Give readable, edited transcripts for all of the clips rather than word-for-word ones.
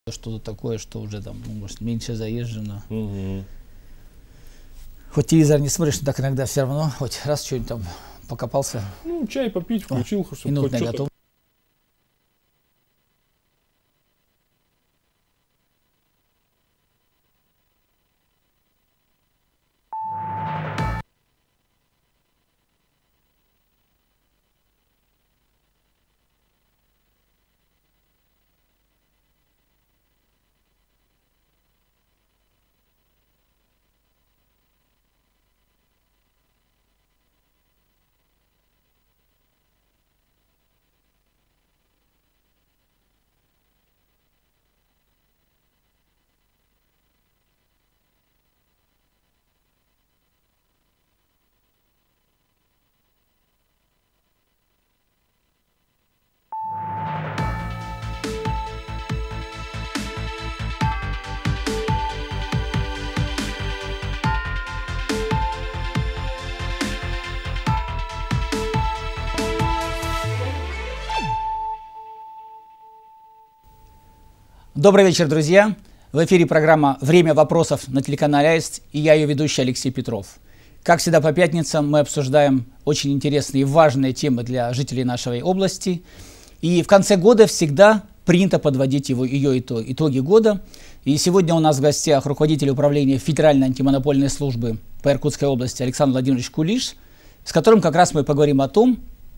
что-то такое, что уже там, ну, может, меньше заезжено. Угу. Хоть телевизор не смотришь, но так иногда все равно, хоть раз что-нибудь там покопался. Ну, чай попить, включил, чтобы Минут хоть на что-то. готов. Добрый вечер, друзья! В эфире программа «Время вопросов» на телеканале АИСТ, и я ее ведущий Алексей Петров. Как всегда по пятницам мы обсуждаем очень интересные и важные темы для жителей нашей области. И в конце года всегда принято подводить ее итоги года. И сегодня у нас в гостях руководитель управления Федеральной антимонопольной службы по Иркутской области Александр Владимирович Кулиш, с которым как раз мы поговорим о том,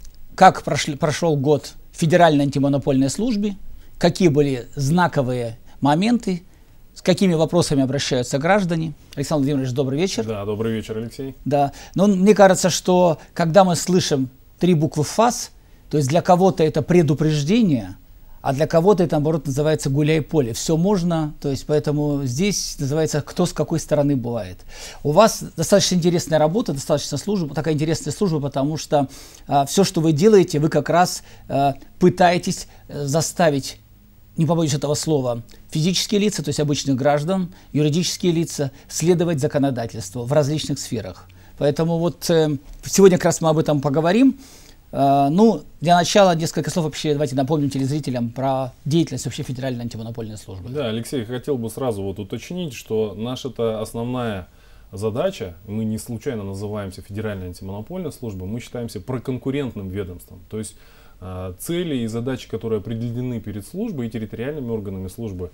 как прошел год Федеральной антимонопольной службе, какие были знаковые моменты, с какими вопросами обращаются граждане. Александр Владимирович, добрый вечер. Да, добрый вечер, Алексей. Да, но мне кажется, что когда мы слышим три буквы ФАС, то есть для кого-то это предупреждение, а для кого-то это, наоборот, называется гуляй-поле. Все можно, то есть поэтому здесь называется кто с какой стороны бывает. У вас достаточно интересная работа, достаточно служба, такая интересная служба, потому что все, что вы делаете, вы как раз пытаетесь заставить, не побоюсь этого слова, физические лица, то есть обычных граждан, юридические лица, следовать законодательству в различных сферах. Поэтому вот сегодня как раз мы об этом поговорим. Ну, для начала несколько слов вообще давайте напомним телезрителям про деятельность вообще Федеральной антимонопольной службы. Да, Алексей, хотел бы сразу вот уточнить, что наша-то основная задача, мы не случайно называемся Федеральной антимонопольной службой, мы считаемся проконкурентным ведомством. То есть цели и задачи, которые определены перед службой и территориальными органами службы,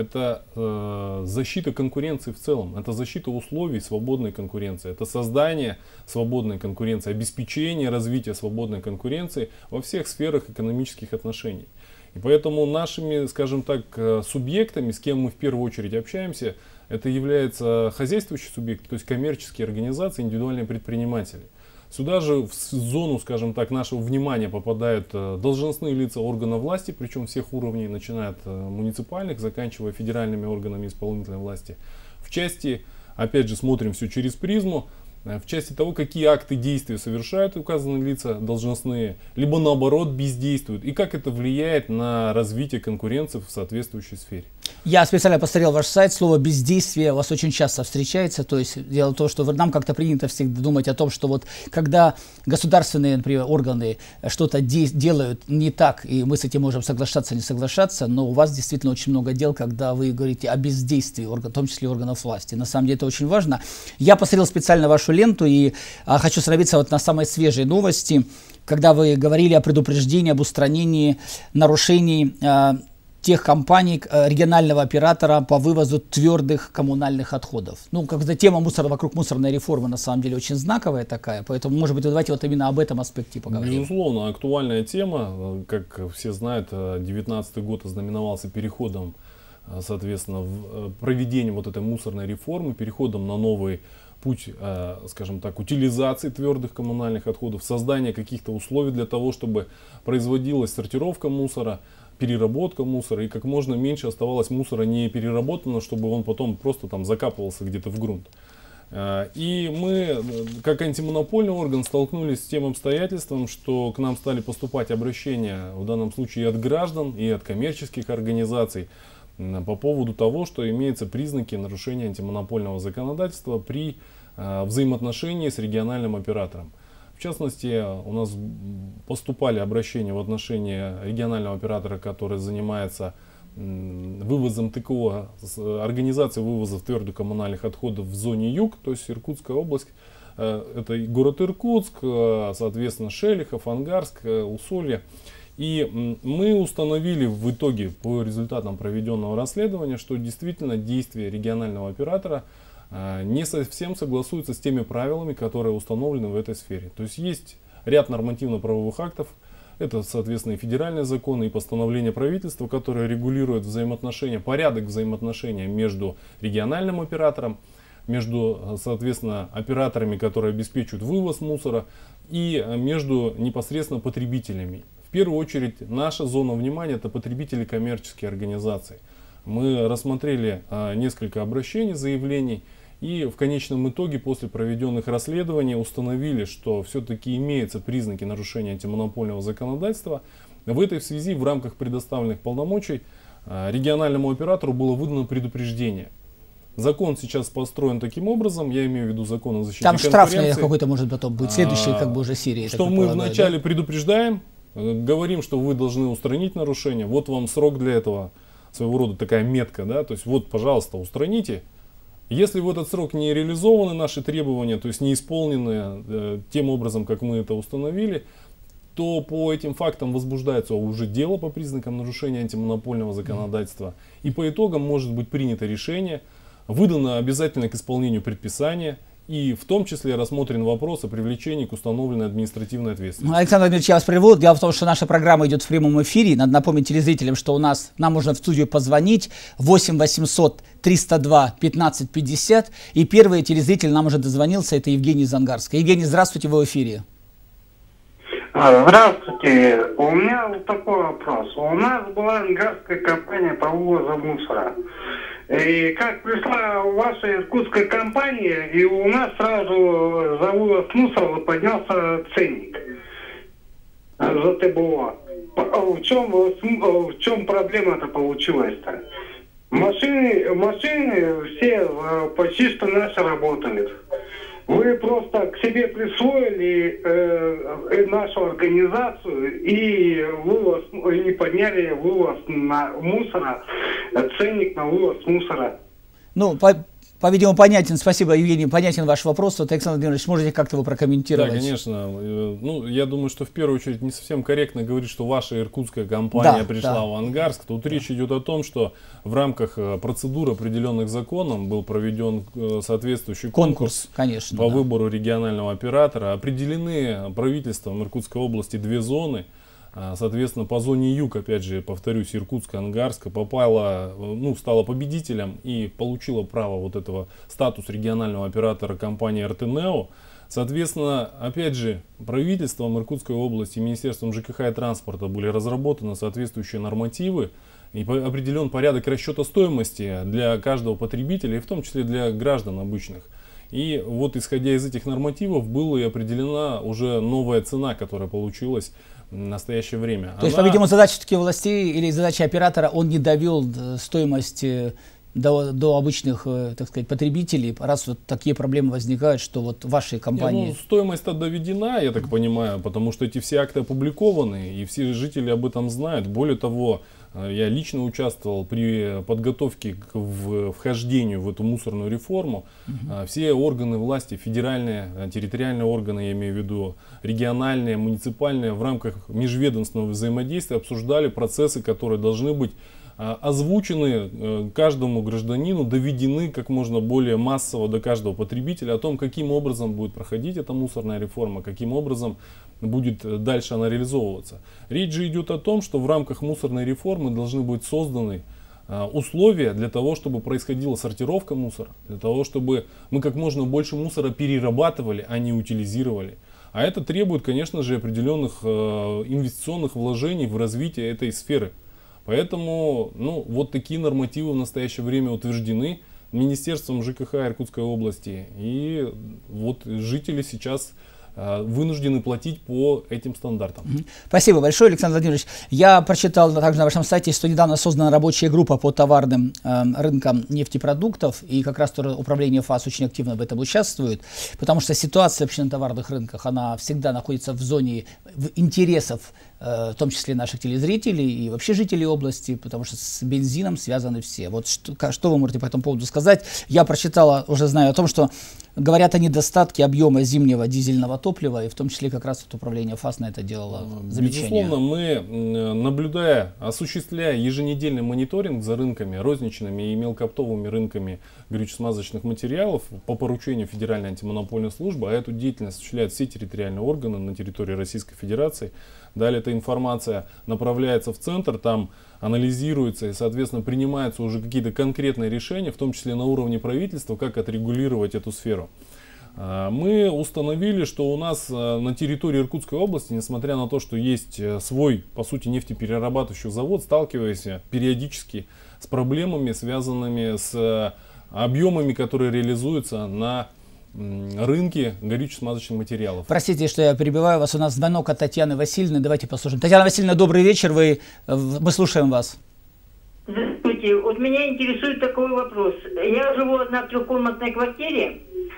это защита конкуренции в целом, это защита условий свободной конкуренции, это создание свободной конкуренции, обеспечение развития свободной конкуренции во всех сферах экономических отношений. И поэтому нашими, скажем так, субъектами, с кем мы в первую очередь общаемся, это является хозяйствующий субъект, то есть коммерческие организации, индивидуальные предприниматели. Сюда же в зону, скажем так, нашего внимания попадают должностные лица органов власти, причем всех уровней, начиная от муниципальных, заканчивая федеральными органами исполнительной власти. В части, опять же, смотрим все через призму, в части того, какие акты действия совершают указанные лица должностные, либо наоборот бездействуют, и как это влияет на развитие конкуренции в соответствующей сфере. Я специально посмотрел ваш сайт, слово «бездействие» у вас очень часто встречается, то есть дело в том, что нам как-то принято всегда думать о том, что вот когда государственные, например, органы что-то делают не так, и мы с этим можем соглашаться, не соглашаться, но у вас действительно очень много дел, когда вы говорите о бездействии, в том числе органов власти. На самом деле это очень важно. Я посмотрел специально вашу ленту и хочу остановиться вот на самой свежей новости, когда вы говорили о предупреждении, об устранении нарушений тех компаний, регионального оператора по вывозу твердых коммунальных отходов. Ну, когда тема мусора вокруг мусорной реформы на самом деле очень знаковая такая, поэтому, может быть, давайте вот именно об этом аспекте поговорим. Безусловно, актуальная тема. Как все знают, 2019 год ознаменовался переходом, соответственно, в проведение вот этой мусорной реформы, переходом на новый путь, скажем так, утилизации твердых коммунальных отходов, создания каких-то условий для того, чтобы производилась сортировка мусора, переработка мусора, и как можно меньше оставалось мусора не переработанного, чтобы он потом просто там закапывался где-то в грунт. И мы, как антимонопольный орган, столкнулись с тем обстоятельством, что к нам стали поступать обращения, в данном случае и от граждан, и от коммерческих организаций, по поводу того, что имеются признаки нарушения антимонопольного законодательства при взаимоотношении с региональным оператором. В частности, у нас поступали обращения в отношении регионального оператора, который занимается вывозом ТКО, организацией вывоза твердокоммунальных отходов в зоне Юг, то есть Иркутская область, это город Иркутск, соответственно Шелихов, Ангарск, Усолье. И мы установили в итоге по результатам проведенного расследования, что действительно действия регионального оператора не совсем согласуются с теми правилами, которые установлены в этой сфере. То есть есть ряд нормативно-правовых актов, это, соответственно, и федеральные законы, и постановления правительства, которые регулируют взаимоотношения, порядок взаимоотношений между региональным оператором, между, соответственно, операторами, которые обеспечивают вывоз мусора, и между непосредственно потребителями. В первую очередь, наша зона внимания — это потребители коммерческие организации. Мы рассмотрели несколько обращений, заявлений, и в конечном итоге, после проведенных расследований, установили, что все-таки имеются признаки нарушения антимонопольного законодательства. В этой связи в рамках предоставленных полномочий региональному оператору было выдано предупреждение. Закон сейчас построен таким образом, я имею в виду закон о защите конкуренции. Там штраф какой-то может потом быть, следующий как бы уже серии. Что мы вначале предупреждаем, говорим, что вы должны устранить нарушение, вот вам срок для этого, своего рода такая метка, да, то есть вот, пожалуйста, устраните. Если в этот срок не реализованы наши требования, то есть не исполнены тем образом, как мы это установили, то по этим фактам возбуждается уже дело по признакам нарушения антимонопольного законодательства. И по итогам может быть принято решение, выдано обязательно к исполнению предписание, и в том числе рассмотрен вопрос о привлечении к установленной административной ответственности. Александр Владимирович, я вас прерву. Дело в том, что наша программа идет в прямом эфире. Надо напомнить телезрителям, что нам можно в студию позвонить 8 800 302 15 50. И первый телезритель нам уже дозвонился, это Евгений из Ангарска. Евгений, здравствуйте, вы в эфире. Здравствуйте. У меня вот такой вопрос. У нас была ангарская компания по вывозу мусора. И как пришла ваша иркутская компания, и у нас сразу за вывоз мусора поднялся ценник за ТБО. В чем проблема-то получилась-то? Машины все почти что наши работают. Вы просто к себе присвоили нашу организацию и подняли вывоз мусора, ценник на вывоз мусора. Ну, по-видимому, понятен, спасибо, Евгений, понятен ваш вопрос. Вот, Александр Владимирович, можете как-то его прокомментировать? Да, конечно. Ну, я думаю, что в первую очередь не совсем корректно говорить, что ваша иркутская компания пришла в Ангарск. Тут речь идет о том, что в рамках процедур, определенных законом, был проведен соответствующий конкурс конечно, по выбору регионального оператора. Определены правительством Иркутской области 2 зоны. Соответственно, по зоне Юг, опять же, повторюсь, Иркутска, Ангарска стала победителем и получила право вот этого статус регионального оператора компании РТНЕО. Соответственно, опять же, правительством Иркутской области, Министерством ЖКХ и транспорта были разработаны соответствующие нормативы и определен порядок расчета стоимости для каждого потребителя, и в том числе для граждан обычных. И вот исходя из этих нормативов была и определена уже новая цена, которая получилась в настоящее время. То есть, по-видимому, задача все-таки властей или задача оператора, он не довел стоимость до обычных, так сказать, потребителей, раз вот такие проблемы возникают, что вот вашей компании... Стоимость-то доведена, я так понимаю, потому что эти все акты опубликованы, и все жители об этом знают. Более того, я лично участвовал при подготовке к вхождению в эту мусорную реформу. Все органы власти, федеральные, территориальные органы, я имею в виду, региональные, муниципальные, в рамках межведомственного взаимодействия обсуждали процессы, которые должны быть озвучены каждому гражданину, доведены как можно более массово до каждого потребителя о том, каким образом будет проходить эта мусорная реформа, каким образом будет дальше она реализовываться. Речь же идет о том, что в рамках мусорной реформы должны быть созданы условия для того, чтобы происходила сортировка мусора, для того, чтобы мы как можно больше мусора перерабатывали, а не утилизировали. А это требует, конечно же, определенных инвестиционных вложений в развитие этой сферы. Поэтому вот такие нормативы в настоящее время утверждены Министерством ЖКХ Иркутской области. И вот жители сейчас вынуждены платить по этим стандартам. Спасибо большое, Александр Владимирович. Я прочитал также на вашем сайте, что недавно создана рабочая группа по товарным рынкам нефтепродуктов, и как раз управление ФАС очень активно в этом участвует, потому что ситуация вообще на товарных рынках, она всегда находится в зоне интересов, в том числе наших телезрителей и вообще жителей области, потому что с бензином связаны все. Вот что вы можете по этому поводу сказать? Я прочитала, уже знаю о том, что говорят о недостатке объема зимнего дизельного топлива, и в том числе как раз вот управление ФАС на это делало замечание. Безусловно, мы, осуществляя еженедельный мониторинг за рынками, розничными и мелкооптовыми рынками горюче-смазочных материалов по поручению Федеральной антимонопольной службы, а эту деятельность осуществляют все территориальные органы на территории Российской Федерации. Далее эта информация направляется в центр, там анализируется и, соответственно, принимаются уже какие-то конкретные решения, в том числе на уровне правительства, как отрегулировать эту сферу. Мы установили, что у нас на территории Иркутской области, несмотря на то, что есть свой, по сути, нефтеперерабатывающий завод, сталкиваясь периодически с проблемами, связанными с объемами, которые реализуются на рынке горюче-смазочных материалов. Простите, что я перебиваю вас. У нас звонок от Татьяны Васильевны. Давайте послушаем. Татьяна Васильевна, добрый вечер. Мы слушаем вас. Здравствуйте. Вот меня интересует такой вопрос. Я живу на трехкомнатной квартире.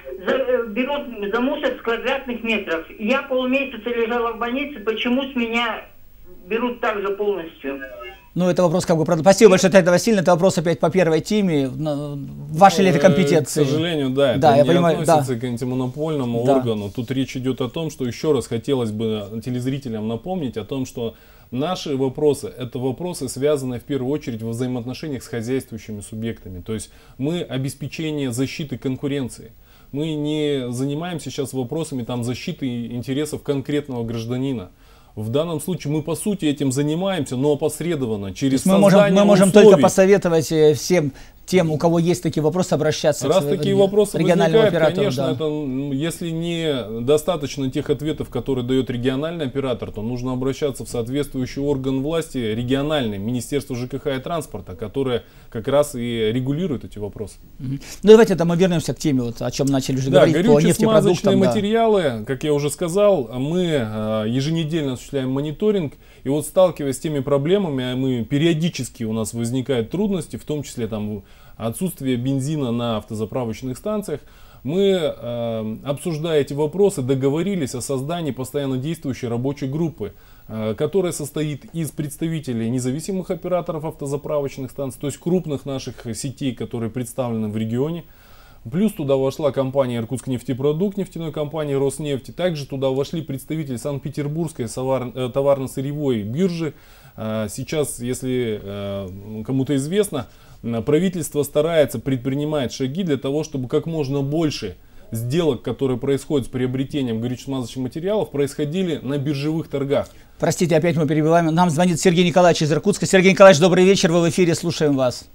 Берут за мусор с квадратных метров. Я полмесяца лежала в больнице. Почему с меня берут также полностью? Ну, это вопрос как бы... Спасибо большое, Татьяна Васильевна. Это вопрос опять по первой теме. Ваши ли это компетенции? К сожалению, да. Это не относится к антимонопольному органу. Тут речь идет о том, что еще раз хотелось бы телезрителям напомнить о том, что наши вопросы, это вопросы, связанные в первую очередь во взаимоотношениях с хозяйствующими субъектами. То есть мы обеспечение защиты конкуренции. Мы не занимаемся сейчас вопросами защиты интересов конкретного гражданина. В данном случае мы по сути этим занимаемся, но опосредованно через создание мы можем условий. Только посоветовать всем тем, у кого есть такие вопросы, обращаться Раз такие вопросы возникают, конечно, да. это, если не достаточно тех ответов, которые дает региональный оператор, то нужно обращаться в соответствующий орган власти, региональный, Министерство ЖКХ и транспорта, которое как раз и регулирует эти вопросы. Ну давайте мы вернемся к теме, о чем начали уже говорить, по нефтепродуктам. Материалы, как я уже сказал, мы еженедельно осуществляем мониторинг, и вот сталкиваясь с теми проблемами, мы периодически у нас возникают трудности, в том числе отсутствие бензина на автозаправочных станциях. Мы, обсуждая эти вопросы, договорились о создании постоянно действующей рабочей группы, которая состоит из представителей независимых операторов автозаправочных станций, то есть крупных наших сетей, которые представлены в регионе. Плюс туда вошла компания «Иркутскнефтепродукт», нефтяной компании «Роснефть». Также туда вошли представители Санкт-Петербургской товарно-сырьевой биржи. Сейчас, если кому-то известно, правительство старается предпринимать шаги для того, чтобы как можно больше сделок, которые происходят с приобретением горюче-смазочных материалов, происходили на биржевых торгах. Простите, опять мы перебиваем. Нам звонит Сергей Николаевич из Иркутска. Сергей Николаевич, добрый вечер, вы в эфире, слушаем вас.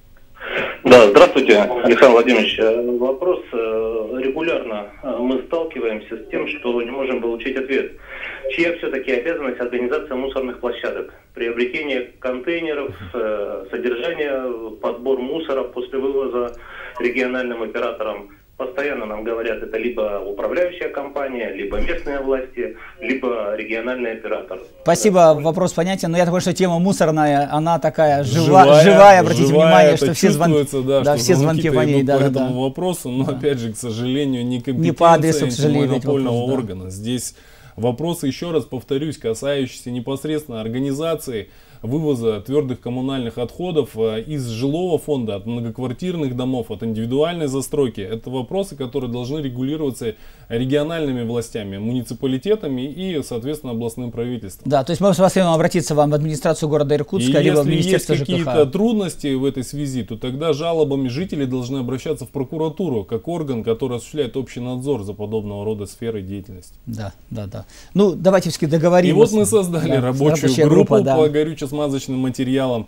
Да, здравствуйте, Александр Владимирович. Вопрос. Регулярно мы сталкиваемся с тем, что не можем получить ответ. Чья все-таки обязанность организация мусорных площадок? Приобретение контейнеров, содержание, подбор мусора после вывоза региональным операторам. Постоянно нам говорят, это либо управляющая компания, либо местные власти, либо региональный оператор. Спасибо, вопрос понятен. Но я такой, что тема мусорная, она такая живая, обратите внимание, что все звонки по ней. По этому вопросу, но опять же, к сожалению, не компетенция по адресу, к сожалению, антимонопольного органа. Здесь вопросы, еще раз повторюсь, касающиеся непосредственно организации вывоза твердых коммунальных отходов из жилого фонда, от многоквартирных домов, от индивидуальной застройки. Это вопросы, которые должны регулироваться региональными властями, муниципалитетами и, соответственно, областным правительством. Да, то есть мы с вас обратиться вам в администрацию города Иркутска, либо в Министерство ЖКХ. Если есть какие-то трудности в этой связи, то тогда жалобами жители должны обращаться в прокуратуру, как орган, который осуществляет общий надзор за подобного рода сферой деятельности. Да. Ну, давайте все-таки договоримся. И вот мы создали рабочую группу по горюче-смазочным материалам.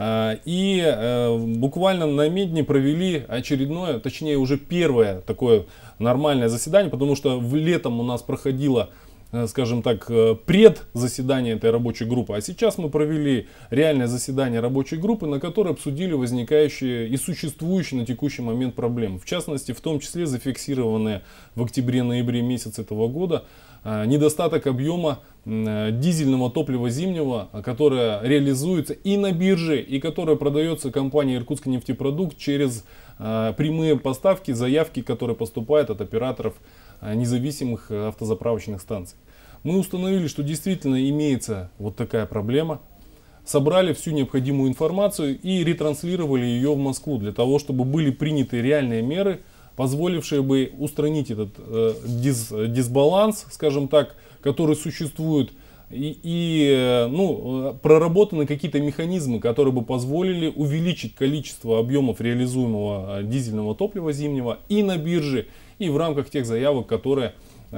И буквально на Медне провели очередное, точнее уже первое такое нормальное заседание, потому что летом у нас проходило скажем так, предзаседание этой рабочей группы, а сейчас мы провели реальное заседание рабочей группы, на которой обсудили возникающие и существующие на текущий момент проблемы. В частности, в том числе зафиксированные в октябре-ноябре месяц этого года недостаток объема дизельного топлива зимнего, которое реализуется и на бирже, и которое продается компанией Иркутский нефтепродукт через прямые поставки, заявки, которые поступают от операторов независимых автозаправочных станций. Мы установили, что действительно имеется вот такая проблема, собрали всю необходимую информацию и ретранслировали ее в Москву для того, чтобы были приняты реальные меры, позволившие бы устранить этот дисбаланс, скажем так, который существует, и проработаны какие-то механизмы, которые бы позволили увеличить количество объемов реализуемого дизельного топлива зимнего и на бирже, и в рамках тех заявок, которые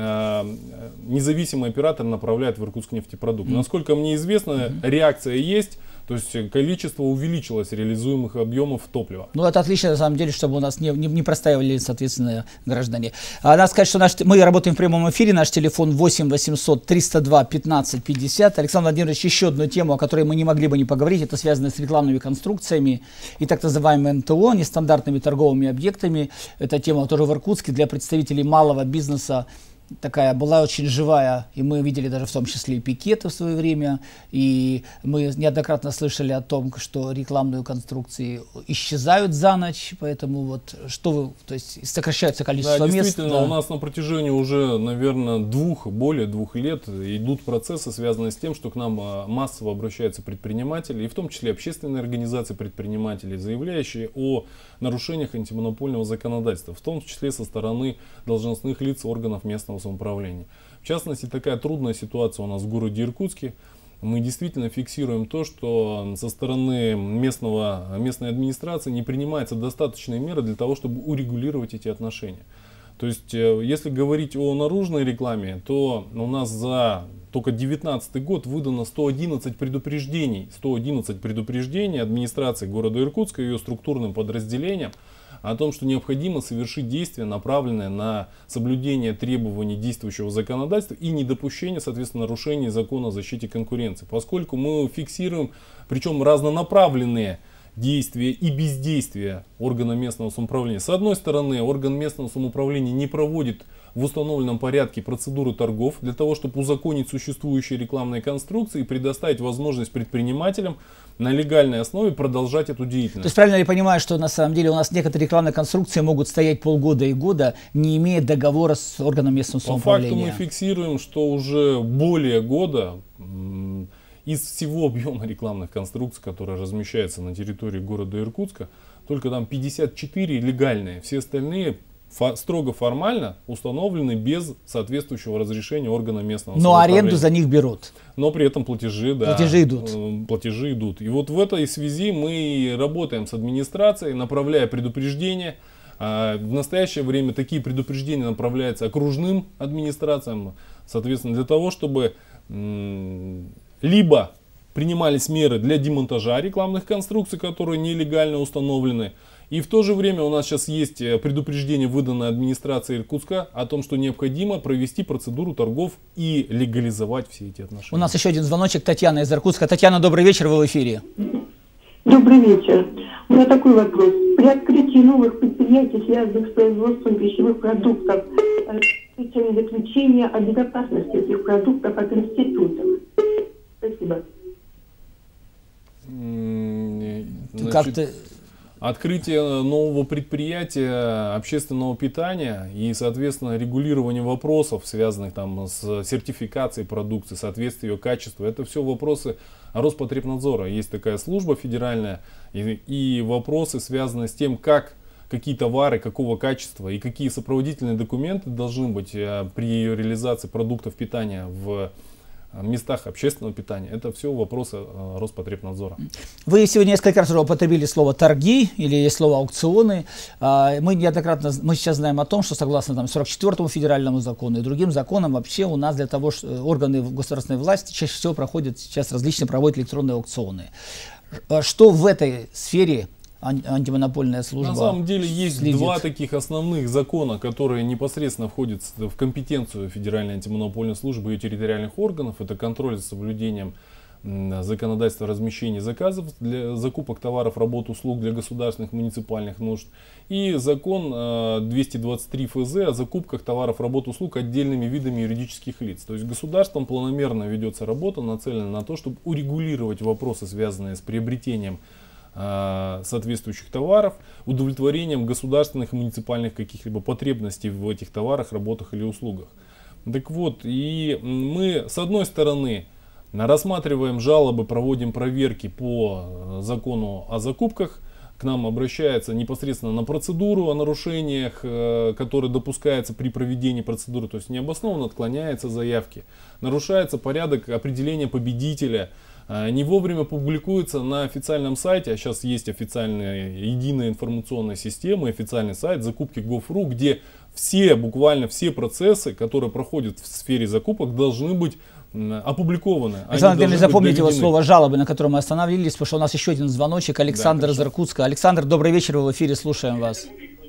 независимый оператор направляет в Иркутский нефтепродукт. Насколько мне известно, реакция есть. То есть количество увеличилось реализуемых объемов топлива. Ну, это отлично, на самом деле, чтобы у нас не простаивали, соответственно, граждане. Надо сказать, что мы работаем в прямом эфире. Наш телефон 8 800 302 15 50. Александр Владимирович, еще одну тему, о которой мы не могли бы не поговорить, это связано с рекламными конструкциями и так называемым НТО, нестандартными торговыми объектами. Эта тема тоже в Иркутске для представителей малого бизнеса такая была очень живая, и мы видели даже в том числе и пикеты в свое время, и мы неоднократно слышали о том, что рекламные конструкции исчезают за ночь, поэтому вот что вы, то есть сокращается количество мест. Действительно, у нас на протяжении уже, наверное, более двух лет идут процессы, связанные с тем, что к нам массово обращаются предприниматели, и в том числе общественные организации предпринимателей, заявляющие о нарушениях антимонопольного законодательства, в том числе со стороны должностных лиц органов местного самоуправления. В частности, такая трудная ситуация у нас в городе Иркутске. Мы действительно фиксируем то, что со стороны местной администрации не принимаются достаточные меры для того, чтобы урегулировать эти отношения. То есть, если говорить о наружной рекламе, то у нас за только 2019 год выдано 111 предупреждений. 111 предупреждений администрации города Иркутска и ее структурным подразделениям о том, что необходимо совершить действия, направленные на соблюдение требований действующего законодательства и недопущение, соответственно, нарушений закона о защите конкуренции. Поскольку мы фиксируем, причем разнонаправленные действия и бездействия органа местного самоуправления. С одной стороны, орган местного самоуправления не проводит в установленном порядке процедуры торгов для того, чтобы узаконить существующие рекламные конструкции и предоставить возможность предпринимателям на легальной основе продолжать эту деятельность. То есть правильно я понимаю, что на самом деле у нас некоторые рекламные конструкции могут стоять полгода и года, не имея договора с органом местного самоуправления? По факту мы фиксируем, что уже более года из всего объема рекламных конструкций, которые размещаются на территории города Иркутска, только там 54 легальные, все остальные строго формально установлены без соответствующего разрешения органа местного самоуправления. Но аренду за них берут. Но при этом платежи идут. Платежи идут. И вот в этой связи мы работаем с администрацией, направляя предупреждения. В настоящее время такие предупреждения направляются окружным администрациям, соответственно, для того, чтобы либо принимались меры для демонтажа рекламных конструкций, которые нелегально установлены. И в то же время у нас сейчас есть предупреждение, выданное администрацией Иркутска, о том, что необходимо провести процедуру торгов и легализовать все эти отношения. У нас еще один звоночек. Татьяна из Иркутска. Татьяна, добрый вечер, вы в эфире. Добрый вечер. У меня такой вопрос. При открытии новых предприятий, связанных с производством пищевых продуктов, заключение о безопасности этих продуктов от институтов. Спасибо. Значит, открытие нового предприятия общественного питания и, соответственно, регулирование вопросов, связанных там с сертификацией продукции, соответствием ее качеству, это все вопросы Роспотребнадзора. Есть такая служба федеральная, и вопросы, связанные с тем, какие товары, какого качества и какие сопроводительные документы должны быть при ее реализации продуктов питания в местах общественного питания. Это все вопросы Роспотребнадзора. Вы сегодня несколько раз уже употребили слово торги или слово аукционы. Мы сейчас знаем о том, что согласно 44-му федеральному закону и другим законам вообще у нас для того, что органы государственной власти чаще всего проводят электронные аукционы. Что в этой сфере антимонопольная служба. На самом деле есть следит. два таких основных закона, которые непосредственно входят в компетенцию Федеральной антимонопольной службы и территориальных органов. Это контроль за соблюдением законодательства размещения заказов для закупок товаров, работ, услуг для государственных муниципальных нужд. И закон 223 ФЗ о закупках товаров, работ, услуг отдельными видами юридических лиц. То есть государством планомерно ведется работа, нацеленная на то, чтобы урегулировать вопросы, связанные с приобретением соответствующих товаров, удовлетворением государственных и муниципальных каких-либо потребностей в этих товарах, работах или услугах. Так вот, и мы с одной стороны рассматриваем жалобы, проводим проверки по закону о закупках. К нам обращается непосредственно на процедуру о нарушениях, которые допускаются при проведении процедуры. То есть необоснованно отклоняются заявки, нарушается порядок определения победителя, не вовремя публикуется на официальном сайте, а сейчас есть официальная единая информационная система, официальный сайт закупки.gov.ru, где буквально все процессы, которые проходят в сфере закупок, должны быть опубликованы. Александр, запомните вот слово «жалобы», на котором мы остановились, потому что у нас еще один звоночек. Александр из Иркутска. Александр, добрый вечер, вы в эфире, слушаем вас.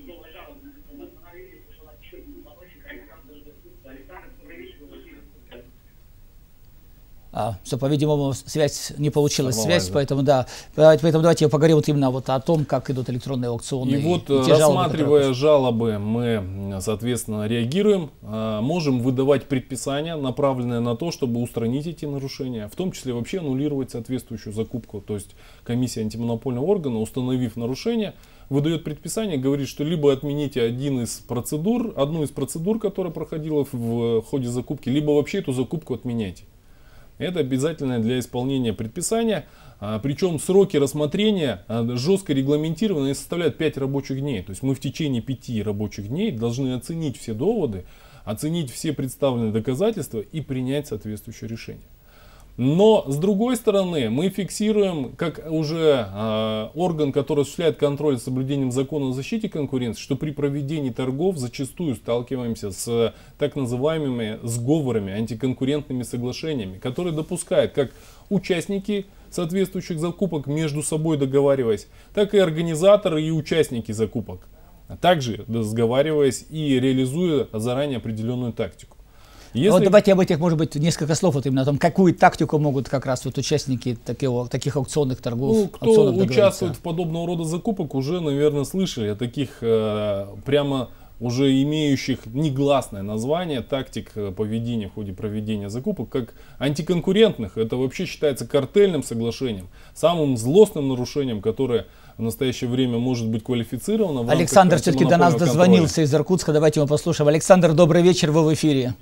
Все, по-видимому, связь не получилась, поэтому давайте поговорим вот именно вот о том, как идут электронные аукционы. И вот, рассматривая жалобы, мы, соответственно, реагируем, можем выдавать предписания, направленные на то, чтобы устранить эти нарушения, в том числе вообще аннулировать соответствующую закупку. То есть комиссия антимонопольного органа, установив нарушение, выдает предписание, говорит, что либо отмените одну из процедур, которая проходила в ходе закупки, либо вообще эту закупку отменяйте. Это обязательно для исполнения предписания, причем сроки рассмотрения жестко регламентированы и составляют 5 рабочих дней. То есть мы в течение 5 рабочих дней должны оценить все доводы, оценить все представленные доказательства и принять соответствующее решение. Но с другой стороны мы фиксируем, как уже орган, который осуществляет контроль за соблюдением закона о защите конкуренции, что при проведении торгов зачастую сталкиваемся с так называемыми сговорами, антиконкурентными соглашениями, которые допускают как участники соответствующих закупок между собой договариваясь, так и организаторы и участники закупок, а также сговариваясь и реализуя заранее определенную тактику. Вот давайте об этих, может быть, несколько слов вот именно о том, какую тактику могут как раз вот участники таких аукционных торгов. Кто участвует в подобного рода закупок, уже, наверное, слышали о таких прямо уже имеющих негласное название тактик поведения в ходе проведения закупок, как антиконкурентных. Это вообще считается картельным соглашением, самым злостным нарушением, которое в настоящее время может быть квалифицировано. Александр все-таки до нас дозвонился из Иркутска, давайте его послушаем. Александр, добрый вечер, вы в эфире.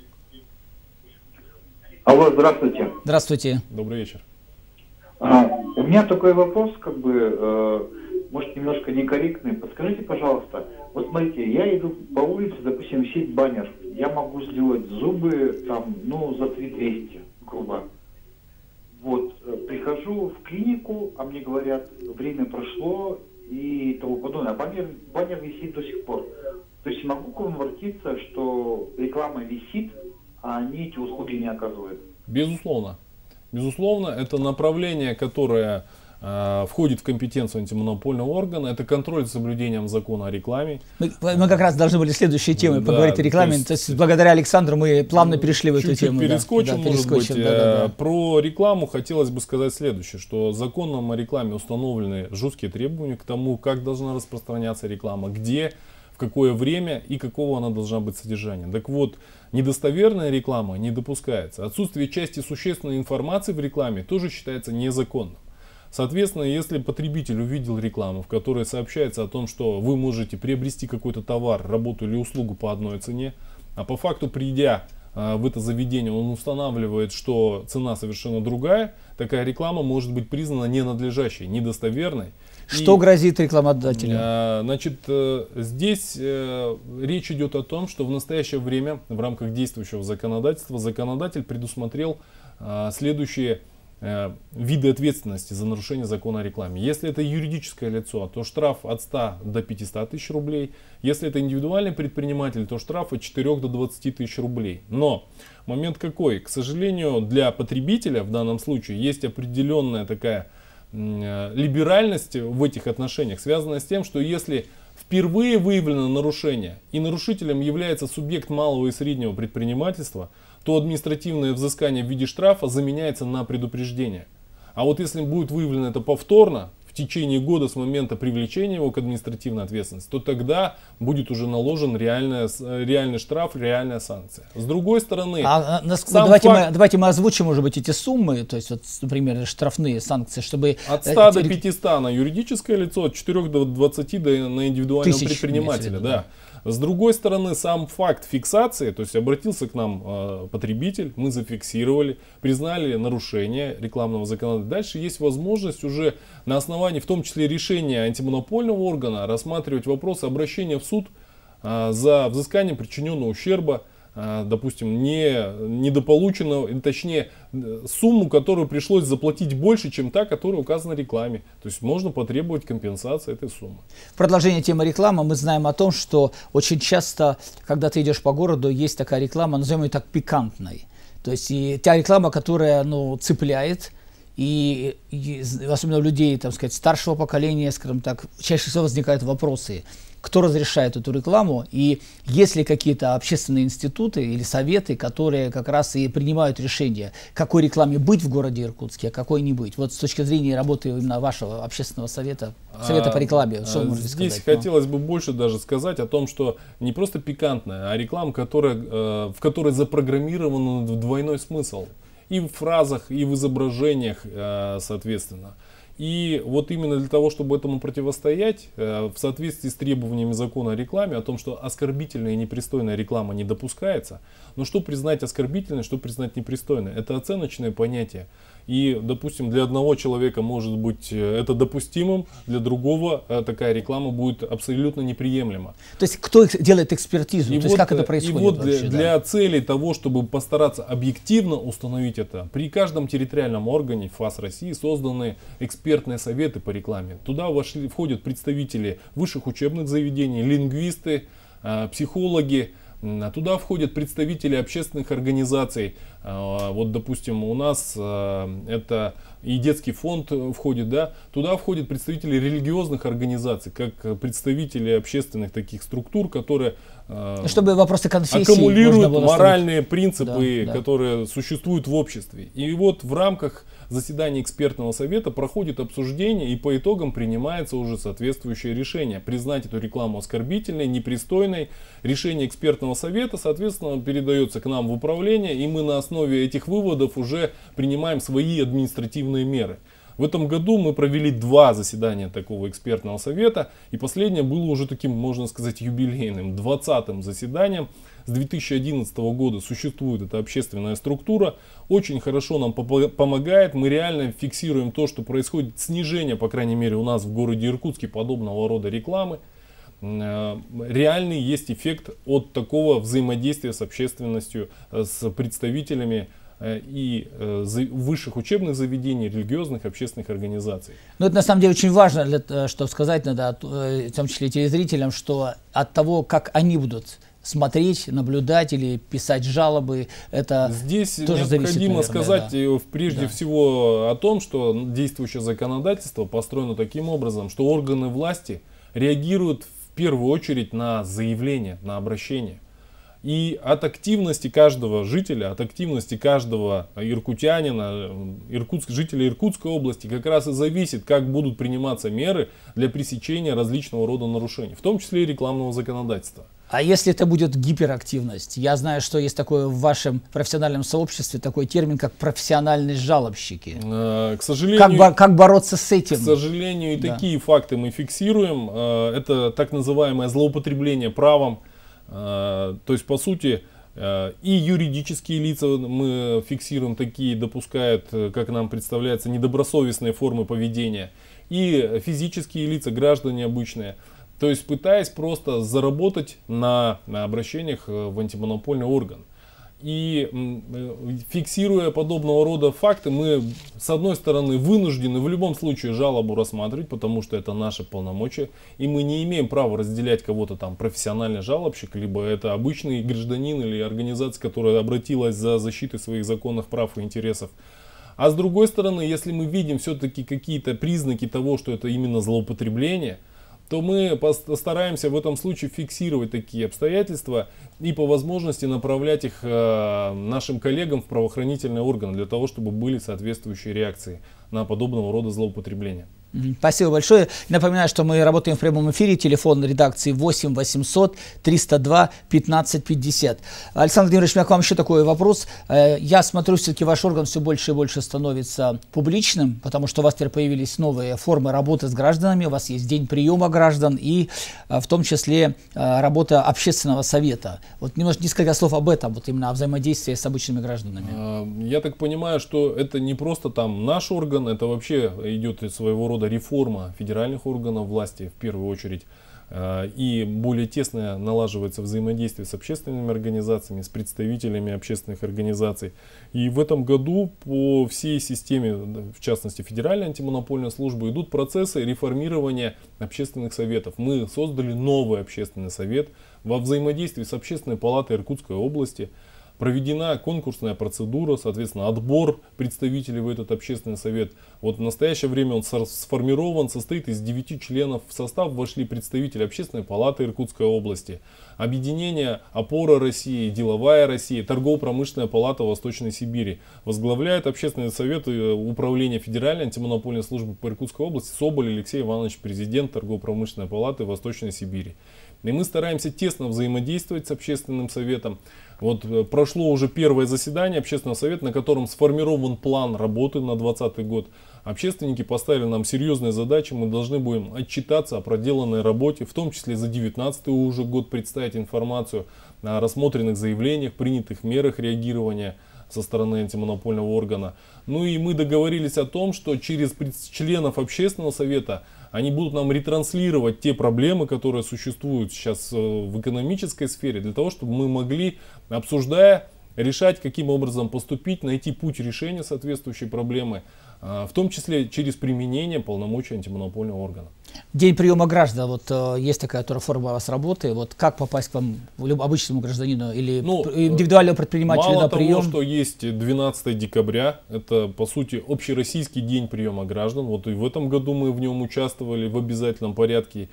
Алло, здравствуйте. Здравствуйте. Добрый вечер. У меня такой вопрос, может, немножко некорректный. Подскажите, пожалуйста, вот смотрите, я иду по улице, допустим, висит баннер. Я могу сделать зубы там, за 3200, грубо. Вот, прихожу в клинику, а мне говорят, время прошло и тому подобное. А баннер висит до сих пор. То есть могу конвертиться, что реклама висит, а они эти услуги не оказывают? Безусловно. Безусловно, это направление, которое входит в компетенцию антимонопольного органа. Это контроль за соблюдением закона о рекламе. Мы как раз должны были следующей темой поговорить о рекламе. То есть благодаря Александру мы плавно перешли в эту тему. Перескочим, может быть. Про рекламу хотелось бы сказать следующее, что законом о рекламе установлены жесткие требования к тому, как должна распространяться реклама, где, в какое время и какого она должна быть содержания. Так вот, недостоверная реклама не допускается. Отсутствие части существенной информации в рекламе тоже считается незаконным. Соответственно, если потребитель увидел рекламу, в которой сообщается о том, что вы можете приобрести какой-то товар, работу или услугу по одной цене, а по факту, придя в это заведение, он устанавливает, что цена совершенно другая, такая реклама может быть признана ненадлежащей, недостоверной. Что грозит рекламодателю? Значит, здесь речь идет о том, что в настоящее время в рамках действующего законодательства законодатель предусмотрел следующие виды ответственности за нарушение закона о рекламе. Если это юридическое лицо, то штраф от 100 до 500 тысяч рублей. Если это индивидуальный предприниматель, то штраф от 4 до 20 тысяч рублей. Но момент какой? К сожалению, для потребителя в данном случае есть определенная такая либеральность в этих отношениях связана с тем, что если впервые выявлено нарушение и нарушителем является субъект малого и среднего предпринимательства, то административное взыскание в виде штрафа заменяется на предупреждение. А вот если будет выявлено это повторно, в течение года с момента привлечения его к административной ответственности, то тогда будет уже наложен реальный штраф, реальная санкция. С другой стороны, давайте мы озвучим, может быть, эти суммы, то есть, вот, например, штрафные санкции, чтобы... От 100 до 500 на юридическое лицо, от 4 до 20 на индивидуального предпринимателя. Да. С другой стороны, сам факт фиксации, то есть обратился к нам потребитель, мы зафиксировали, признали нарушение рекламного законодательства. Дальше есть возможность уже на основании, в том числе решения антимонопольного органа, рассматривать вопрос обращения в суд за взыскание причиненного ущерба, допустим, недополученного, точнее, сумму, которую пришлось заплатить больше, чем та, которая указана в рекламе. То есть можно потребовать компенсации этой суммы. В продолжение темы рекламы мы знаем о том, что очень часто, когда ты идешь по городу, есть такая реклама, назовем ее так, пикантной. То есть и та реклама, которая, ну, цепляет, и особенно у людей, так сказать, старшего поколения, скажем так, чаще всего возникают вопросы, кто разрешает эту рекламу, и есть ли какие-то общественные институты или советы, которые как раз и принимают решение, какой рекламе быть в городе Иркутске, а какой не быть. Вот с точки зрения работы именно вашего общественного совета по рекламе, что можете сказать? Здесь хотелось бы больше даже сказать о том, что не просто пикантная, а реклама, в которой запрограммирован двойной смысл. И в фразах, и в изображениях, соответственно. И вот именно для того, чтобы этому противостоять, в соответствии с требованиями закона о рекламе, о том, что оскорбительная и непристойная реклама не допускается, но что признать оскорбительной, что признать непристойной, это оценочное понятие. И, допустим, для одного человека может быть это допустимым, для другого такая реклама будет абсолютно неприемлема. То есть кто делает экспертизу? То есть как это происходит? И вот для целей того, чтобы постараться объективно установить это, при каждом территориальном органе ФАС России созданы экспертные советы по рекламе. Туда входят представители высших учебных заведений, лингвисты, психологи. Туда входят представители общественных организаций. Вот, допустим, у нас это и детский фонд входит, да. Туда входят представители религиозных организаций, как представители общественных таких структур, которые чтобы вопросы конфессии аккумулируют моральные принципы, которые существуют в обществе. И вот в рамках заседания экспертного совета проходит обсуждение, и по итогам принимается уже соответствующее решение. Признать эту рекламу оскорбительной, непристойной. Решение экспертного совета, соответственно, передается к нам в управление, и мы на основе этих выводов уже принимаем свои административные меры. В этом году мы провели 2 заседания такого экспертного совета, и последнее было уже таким, можно сказать, юбилейным, 20-м заседанием. С 2011 года существует эта общественная структура, очень хорошо нам помогает, мы реально фиксируем то, что происходит снижение, по крайней мере у нас в городе Иркутске, подобного рода рекламы. Реальный есть эффект от такого взаимодействия с общественностью, с представителями и высших учебных заведений, религиозных, общественных организаций. Ну, это на самом деле очень важно, что сказать надо, в том числе телезрителям, что от того, как они будут смотреть, наблюдать или писать жалобы, это здесь тоже зависит, необходимо наверное, сказать прежде всего о том, что действующее законодательство построено таким образом, что органы власти реагируют в первую очередь на заявление, на обращение. И от активности каждого жителя, от активности каждого иркутянина, жителя Иркутской области как раз и зависит, как будут приниматься меры для пресечения различного рода нарушений, в том числе и рекламного законодательства. А если это будет гиперактивность? Я знаю, что есть такое в вашем профессиональном сообществе, такой термин, как профессиональные жалобщики. К сожалению, как бороться с этим? К сожалению, и такие факты мы фиксируем. Это так называемое злоупотребление правом. То есть, по сути, и юридические лица мы фиксируем, такие допускают, как нам представляется, недобросовестные формы поведения, и физические лица, граждане обычные. То есть, пытаясь просто заработать на обращениях в антимонопольный орган. И фиксируя подобного рода факты, мы, с одной стороны, вынуждены в любом случае жалобу рассматривать, потому что это наши полномочия, и мы не имеем права разделять кого-то там, профессиональный жалобщик, либо это обычный гражданин или организация, которая обратилась за защитой своих законных прав и интересов. А с другой стороны, если мы видим все-таки какие-то признаки того, что это именно злоупотребление, то мы постараемся в этом случае фиксировать такие обстоятельства и по возможности направлять их нашим коллегам в правоохранительные органы для того, чтобы были соответствующие реакции на подобного рода злоупотребления. Спасибо большое. Напоминаю, что мы работаем в прямом эфире. Телефон редакции 8 800 302 15 50. Александр Владимирович, у меня к вам еще такой вопрос. Я смотрю, все-таки ваш орган все больше и больше становится публичным, потому что у вас теперь появились новые формы работы с гражданами. У вас есть день приема граждан и в том числе работа общественного совета. Вот несколько слов об этом, вот именно о взаимодействии с обычными гражданами. Я так понимаю, что это не просто там наш орган, это вообще идет из своего рода реформа федеральных органов власти в первую очередь, и более тесное налаживается взаимодействие с общественными организациями, с представителями общественных организаций. И в этом году по всей системе, в частности Федеральной антимонопольной службы, идут процессы реформирования общественных советов. Мы создали новый общественный совет во взаимодействии с Общественной палатой Иркутской области. Проведена конкурсная процедура, соответственно, отбор представителей в этот общественный совет. Вот в настоящее время он сформирован, состоит из 9 членов. В состав вошли представители Общественной палаты Иркутской области, объединение «Опора России», «Деловая Россия», Торгово-промышленная палата Восточной Сибири. Возглавляет общественный совет управления Федеральной антимонопольной службы по Иркутской области Соболь Алексей Иванович, президент Торгово-промышленной палаты Восточной Сибири. И мы стараемся тесно взаимодействовать с общественным советом. Вот прошло уже первое заседание общественного совета, на котором сформирован план работы на 2020 год. Общественники поставили нам серьезные задачи, мы должны будем отчитаться о проделанной работе, в том числе за 2019 уже год представить информацию о рассмотренных заявлениях, принятых мерах реагирования со стороны антимонопольного органа. Ну и мы договорились о том, что через членов общественного совета они будут нам ретранслировать те проблемы, которые существуют сейчас в экономической сфере, для того, чтобы мы могли, обсуждая, решать, каким образом поступить, найти путь решения соответствующей проблемы, в том числе через применение полномочий антимонопольного органа. День приема граждан, вот есть такая форма у вас работы, вот как попасть к вам, обычному гражданину или индивидуальному предпринимателю на прием? Мало того, что есть 12 декабря, это по сути общероссийский день приема граждан, вот и в этом году мы в нем участвовали в обязательном порядке.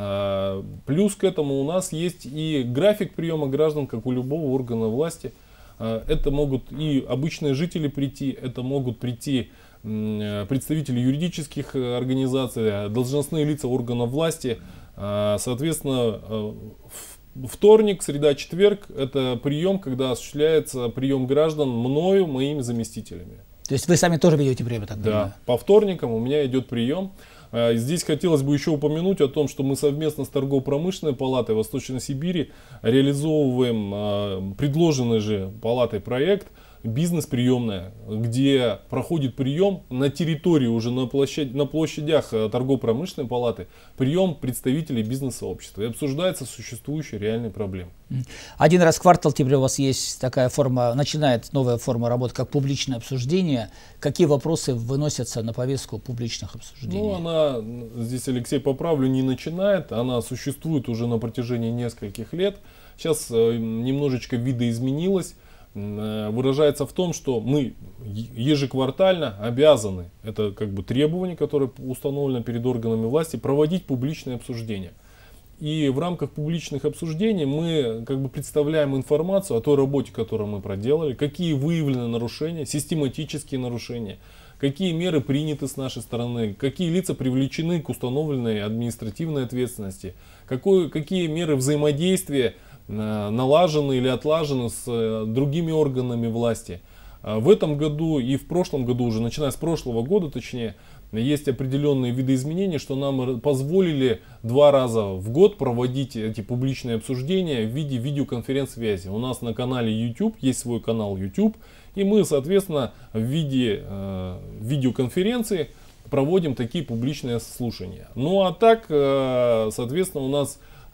Плюс к этому у нас есть и график приема граждан, как у любого органа власти. Это могут и обычные жители прийти, это могут прийти представители юридических организаций, должностные лица органов власти. Соответственно, вторник, среда, четверг — это прием, когда осуществляется прием граждан мною, моими заместителями. То есть вы сами тоже ведете прием, так понимаю? Да, по вторникам у меня идет прием. Здесь хотелось бы еще упомянуть о том, что мы совместно с Торгово-промышленной палатой Восточной Сибири реализовываем предложенный же палатой проект «Бизнес-приемная», где проходит прием на территории, уже на площадях Торгово-промышленной палаты, прием представителей бизнес-сообщества и обсуждаются существующие реальные проблемы. Один раз в квартал теперь у вас есть такая форма, начинает новая форма работы, как публичное обсуждение. Какие вопросы выносятся на повестку публичных обсуждений? Ну, она, здесь Алексей поправлю, не начинает, она существует уже на протяжении нескольких лет. Сейчас немножечко видоизменилась. Выражается в том, что мы ежеквартально обязаны, это как бы требование, которое установлено перед органами власти, проводить публичные обсуждения. И в рамках публичных обсуждений мы как бы представляем информацию о той работе, которую мы проделали, какие выявлены нарушения, систематические нарушения, какие меры приняты с нашей стороны, какие лица привлечены к установленной административной ответственности, какие меры взаимодействия налажены или отлажены с другими органами власти. В этом году и в прошлом году, уже начиная с прошлого года точнее, есть определенные видоизменения, что нам позволили 2 раза в год проводить эти публичные обсуждения в виде видеоконференц-связи. У нас на канале YouTube есть свой канал YouTube, и мы, соответственно, в виде видеоконференции проводим такие публичные слушания. Ну а так, соответственно, у нас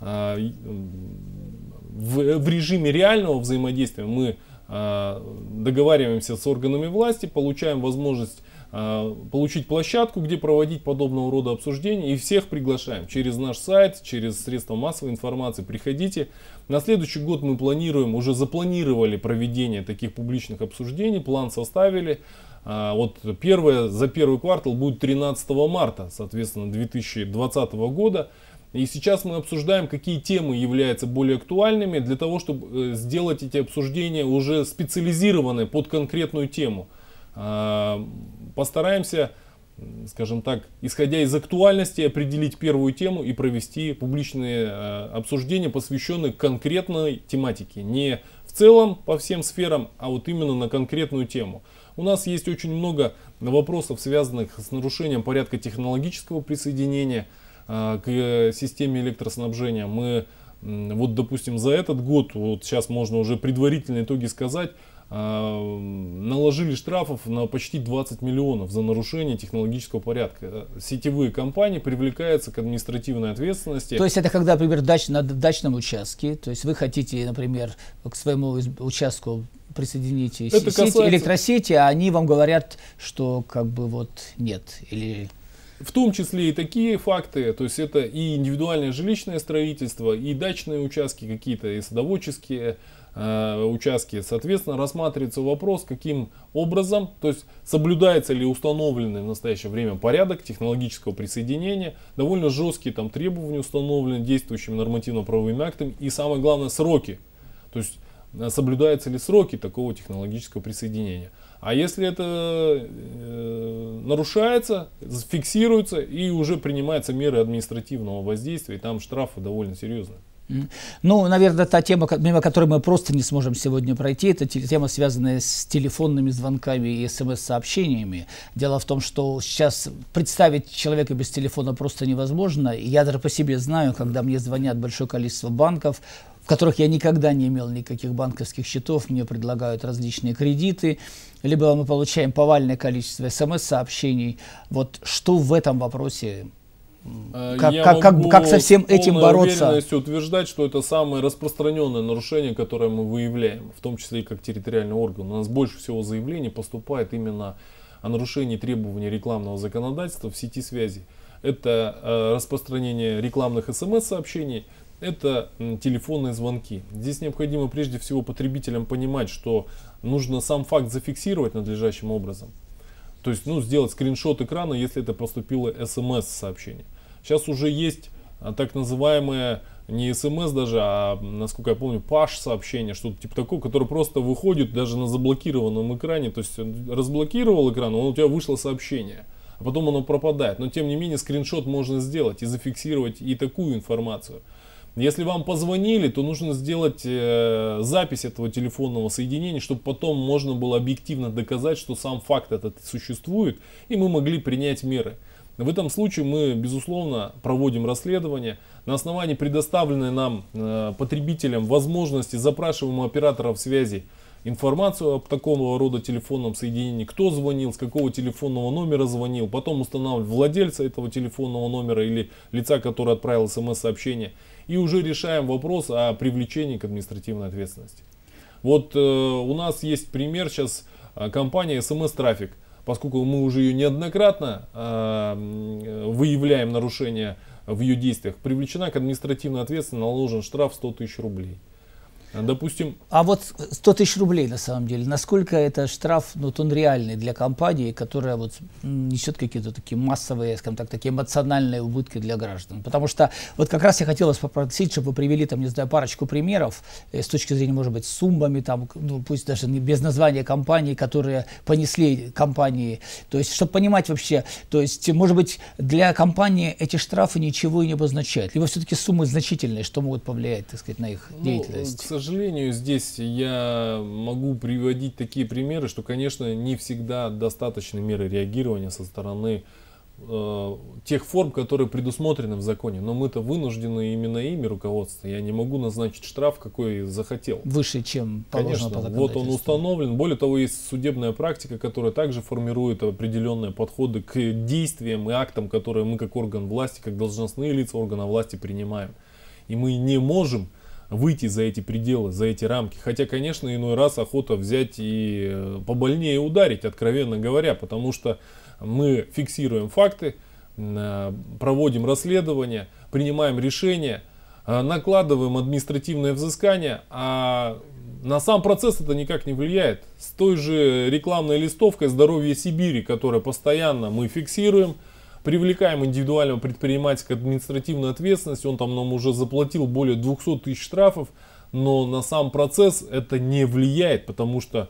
в режиме реального взаимодействия мы договариваемся с органами власти, получаем возможность получить площадку, где проводить подобного рода обсуждения, и всех приглашаем через наш сайт, через средства массовой информации. Приходите. На следующий год мы планируем, уже запланировали проведение таких публичных обсуждений, план составили. Вот за первый квартал будет 13 марта, соответственно, 2020 года. И сейчас мы обсуждаем, какие темы являются более актуальными для того, чтобы сделать эти обсуждения уже специализированные под конкретную тему. Постараемся, скажем так, исходя из актуальности, определить первую тему и провести публичные обсуждения, посвященные конкретной тематике. Не в целом по всем сферам, а вот именно на конкретную тему. У нас есть очень много вопросов, связанных с нарушением порядка технологического присоединения к системе электроснабжения. Мы, вот допустим, за этот год, вот сейчас можно уже предварительные итоги сказать, наложили штрафов на почти 20 миллионов за нарушение технологического порядка. Сетевые компании привлекаются к административной ответственности. То есть это когда, например, на дачном участке, то есть вы хотите, например, к своему участку присоединить электросети, а они вам говорят, что как бы вот нет, или... В том числе и такие факты, то есть это и индивидуальное жилищное строительство, и дачные участки какие-то, и садоводческие участки. Соответственно, рассматривается вопрос, каким образом, то есть соблюдается ли установленный в настоящее время порядок технологического присоединения, довольно жесткие там требования установлены действующими нормативно-правовыми актами, и самое главное сроки, то есть соблюдаются ли сроки такого технологического присоединения. А если это нарушается, фиксируется и уже принимаются меры административного воздействия, и там штрафы довольно серьезные. Ну, наверное, та тема, мимо которой мы просто не сможем сегодня пройти, это тема, связанная с телефонными звонками и СМС-сообщениями. Дело в том, что сейчас представить человека без телефона просто невозможно. Я даже по себе знаю, когда мне звонят большое количество банков, в которых я никогда не имел никаких банковских счетов, мне предлагают различные кредиты, либо мы получаем повальное количество СМС-сообщений. Вот что в этом вопросе? Как со всем этим бороться? Я могу утверждать, что это самое распространенное нарушение, которое мы выявляем, в том числе и как территориальный орган. У нас больше всего заявлений поступает именно о нарушении требований рекламного законодательства в сети связи. Это распространение рекламных СМС-сообщений, это телефонные звонки. Здесь необходимо прежде всего потребителям понимать, что нужно сам факт зафиксировать надлежащим образом. То есть сделать скриншот экрана, если это поступило СМС-сообщение. Сейчас уже есть так называемые не СМС даже, а, насколько я помню, паш-сообщение, что-то типа такого, которое просто выходит даже на заблокированном экране. То есть разблокировал экран, у тебя вышло сообщение, а потом оно пропадает. Но тем не менее скриншот можно сделать и зафиксировать и такую информацию. Если вам позвонили, то нужно сделать запись этого телефонного соединения, чтобы потом можно было объективно доказать, что сам факт этот существует, и мы могли принять меры. В этом случае мы, безусловно, проводим расследование. На основании предоставленной нам потребителям возможности запрашиваем у операторов связи информацию об такого рода телефонном соединении, кто звонил, с какого телефонного номера звонил, потом устанавливаем владельца этого телефонного номера или лица, который отправил СМС-сообщение, и уже решаем вопрос о привлечении к административной ответственности. Вот у нас есть пример сейчас компания SMS-трафик, поскольку мы уже ее неоднократно выявляем нарушения в ее действиях, привлечена к административной ответственности, наложен штраф 100 тысяч рублей. Допустим. А вот 100 тысяч рублей на самом деле, насколько это штраф, он реальный для компании, которая вот несет какие-то такие массовые, скажем так, такие эмоциональные убытки для граждан? Потому что вот как раз я хотел вас попросить, чтобы вы привели там, не знаю, парочку примеров с точки зрения, может быть, с суммами, там, пусть даже не без названия компаний, которые понесли компании, то есть, чтобы понимать вообще, то есть, может быть, для компании эти штрафы ничего и не обозначают, либо все-таки суммы значительные, что могут повлиять, так сказать, на их деятельность? К сожалению, здесь я могу приводить такие примеры, что, конечно, не всегда достаточны меры реагирования со стороны тех форм, которые предусмотрены в законе. Но мы-то вынуждены именно ими руководствоваться. Я не могу назначить штраф, какой захотел. Выше, чем положено по законодательству. Вот он установлен. Более того, есть судебная практика, которая также формирует определенные подходы к действиям и актам, которые мы как орган власти, как должностные лица органа власти принимаем. И мы не можем выйти за эти пределы, за эти рамки. Хотя, конечно, иной раз охота взять и побольнее ударить, откровенно говоря, потому что мы фиксируем факты, проводим расследование, принимаем решения, накладываем административное взыскание, а на сам процесс это никак не влияет. С той же рекламной листовкой «Здоровье Сибири», которую постоянно мы фиксируем, привлекаем индивидуального предпринимателя к административной ответственности, он там нам уже заплатил более 200 тысяч штрафов, но на сам процесс это не влияет, потому что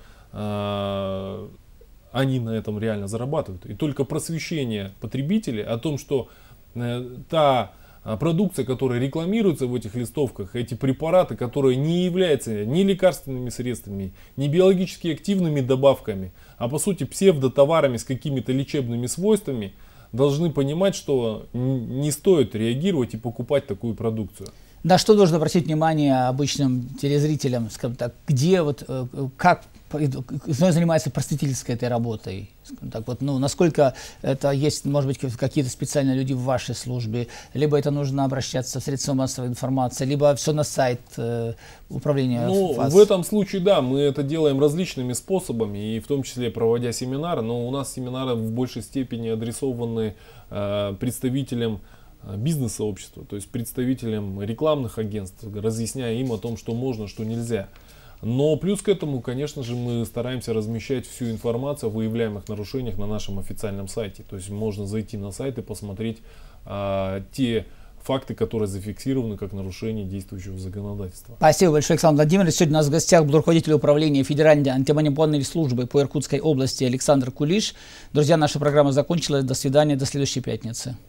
они на этом реально зарабатывают. И только просвещение потребителей о том, что та продукция, которая рекламируется в этих листовках, эти препараты, которые не являются ни лекарственными средствами, ни биологически активными добавками, а по сути псевдотоварами с какими-то лечебными свойствами, должны понимать, что не стоит реагировать и покупать такую продукцию. На что должен обратить внимание обычным телезрителям, скажем так, где вот, как занимается просветительской этой работой? Так вот, ну, насколько это есть, может быть, какие-то специальные люди в вашей службе, либо это нужно обращаться в средства массовой информации, либо все на сайт управления ФАС? В этом случае, да, мы это делаем различными способами, и в том числе проводя семинары, но у нас семинары в большей степени адресованы представителям бизнес-сообщества, то есть представителям рекламных агентств, разъясняя им о том, что можно, что нельзя. Но плюс к этому, конечно же, мы стараемся размещать всю информацию о выявляемых нарушениях на нашем официальном сайте. То есть можно зайти на сайт и посмотреть те факты, которые зафиксированы как нарушение действующего законодательства. Спасибо большое, Александр Владимирович. Сегодня у нас в гостях был руководитель управления Федеральной антимонопольной службы по Иркутской области Александр Кулиш. Друзья, наша программа закончилась. До свидания, до следующей пятницы.